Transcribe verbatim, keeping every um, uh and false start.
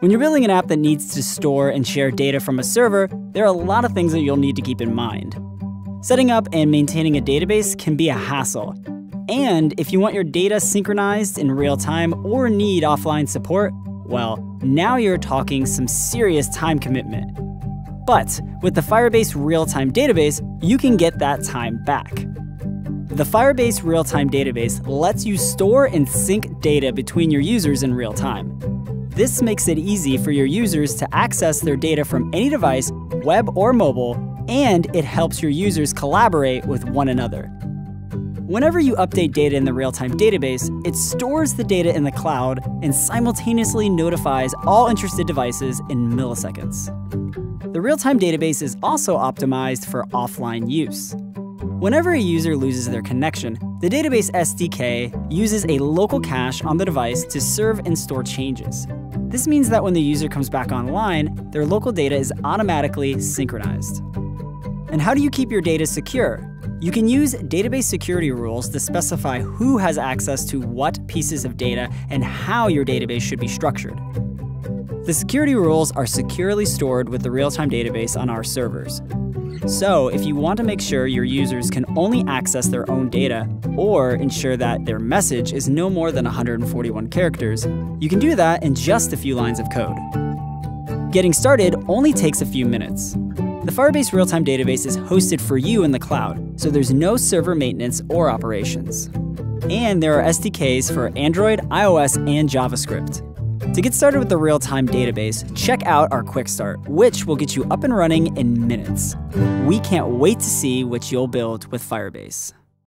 When you're building an app that needs to store and share data from a server, there are a lot of things that you'll need to keep in mind. Setting up and maintaining a database can be a hassle. And if you want your data synchronized in real time or need offline support, well, now you're talking some serious time commitment. But with the Firebase Realtime Database, you can get that time back. The Firebase Realtime Database lets you store and sync data between your users in real time. This makes it easy for your users to access their data from any device, web or mobile, and it helps your users collaborate with one another. Whenever you update data in the Realtime Database, it stores the data in the cloud and simultaneously notifies all interested devices in milliseconds. The Realtime Database is also optimized for offline use. Whenever a user loses their connection, the database S D K uses a local cache on the device to serve and store changes. This means that when the user comes back online, their local data is automatically synchronized. And how do you keep your data secure? You can use database security rules to specify who has access to what pieces of data and how your database should be structured. The security rules are securely stored with the Realtime Database on our servers. So if you want to make sure your users can only access their own data or ensure that their message is no more than one hundred forty-one characters, you can do that in just a few lines of code. Getting started only takes a few minutes. The Firebase Realtime Database is hosted for you in the cloud, so there's no server maintenance or operations. And there are S D Ks for Android, iOS, and JavaScript. To get started with the Realtime Database, check out our Quick Start, which will get you up and running in minutes. We can't wait to see what you'll build with Firebase.